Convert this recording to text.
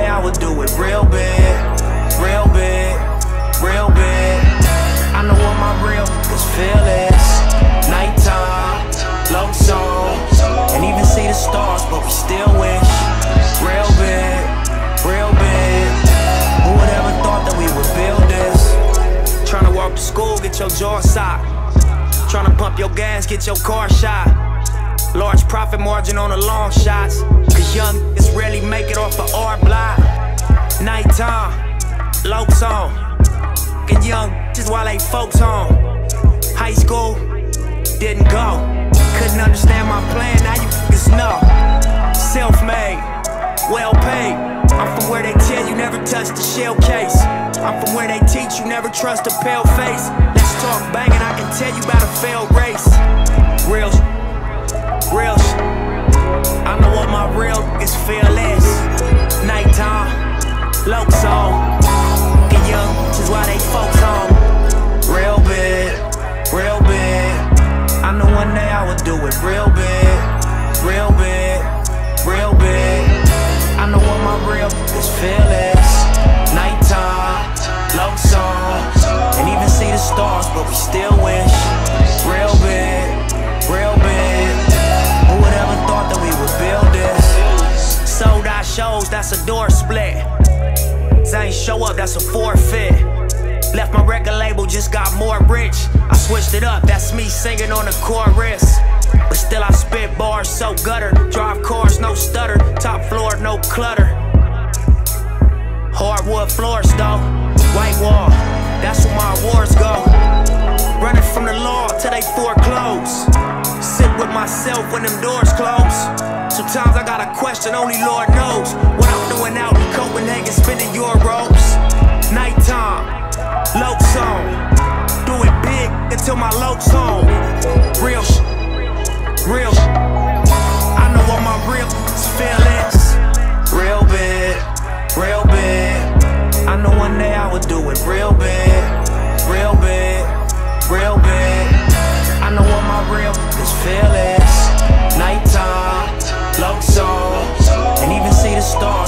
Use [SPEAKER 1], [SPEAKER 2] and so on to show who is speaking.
[SPEAKER 1] I would do it real big, real big, real big. I know what my real is feel is. Nighttime, low zone, and even see the stars, but we still wish. Real big, real big. Who would ever thought that we would build this? Tryna walk to school, get your jaw socked. Tryna pump your gas, get your car shot. Large profit margin on the long shots, cause young is rarely make it off of our block. Nighttime, low zone, get young just while they folks home. High school, didn't go. Couldn't understand my plan, now you niggas know. Self-made, well paid. I'm from where they tell you never touch the shell case. I'm from where they teach you never trust a pale face. Let's talk banging, I can tell you about a failed race. Real real I know what my real is feel is. Nighttime, low zone, get young, just why they folks home. Real big, real big. I know one day I would do it real big, real big, real big. I know what my real is feel is. Nighttime, low zone, and even see the stars, but we still wish. Real big, real big. Who would ever thought that we would build this? Sold out shows, that's a door split. Ain't show up, that's a forfeit. Left my record label, just got more rich. I switched it up, that's me singing on the chorus. But still I spit bars so gutter. Drive cars, no stutter. Top floor, no clutter. Hardwood floors though. White wall, that's where my awards go. Running from the law till they foreclose. Sit with myself when them doors close. Sometimes I got a question, only Lord knows. What I'm doing out in Copenhagen, spinning euros. Nighttime, low zone. Do it big until my load's home. Real real. I know what my real feel is. Real big, real big. I know one day I would do it real big, real big, real big. I know what my real feel is. Nighttime, low zone, and even see the stars.